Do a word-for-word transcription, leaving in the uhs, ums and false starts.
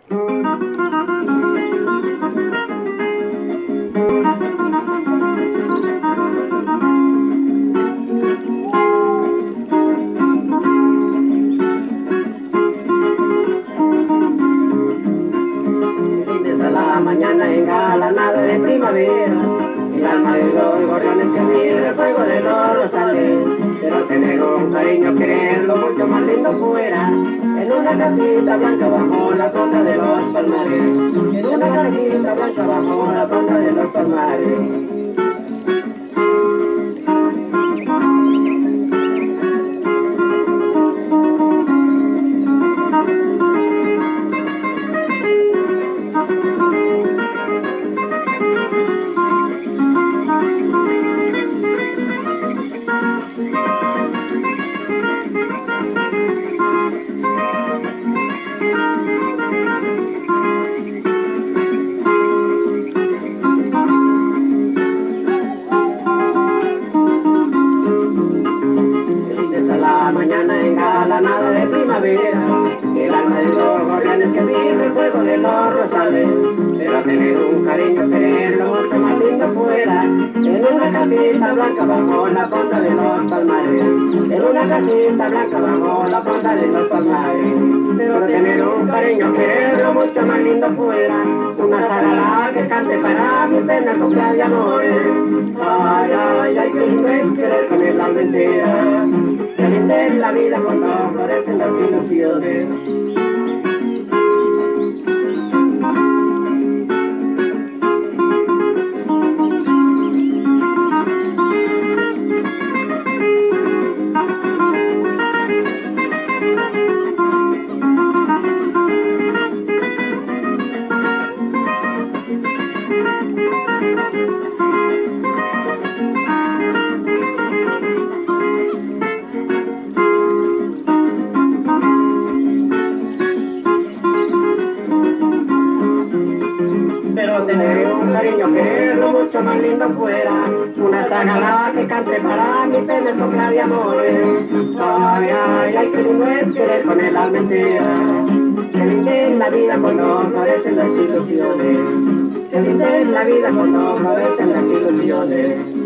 La mañana engalanada de primavera, el alma de los gorriones que mira el fuego de los rosales, pero tener un cariño, quererlo mucho más lindo fuera, en una casita blanca bajo la sombra de los palmares, en una casita blanca bajo la sombra de los palmares. La mañana engalanada de primavera, el alma de los gorriones que vive el fuego de los rosales, pero tener un cariño, quererlo mucho más lindo fuera, en una casita blanca bajo la ponta de los palmares, en una casita blanca bajo la ponta de los palmares, pero tener un cariño, quererlo mucho más lindo fuera, una zarala que cante para mi pena copla de amores. Ay, ay, ay, que lindo es querer con el alma entera, que linda es la vida cuando florecen las ilusiones. Pero tener un cariño, quererlo mucho más lindo fuera, una sagrada que cante para mi pena sopla de amores. Ay, ay, ay, que lindo es querer con el alma entera, que linda es la vida cuando florecen las ilusiones, que linda es la vida cuando florecen las ilusiones.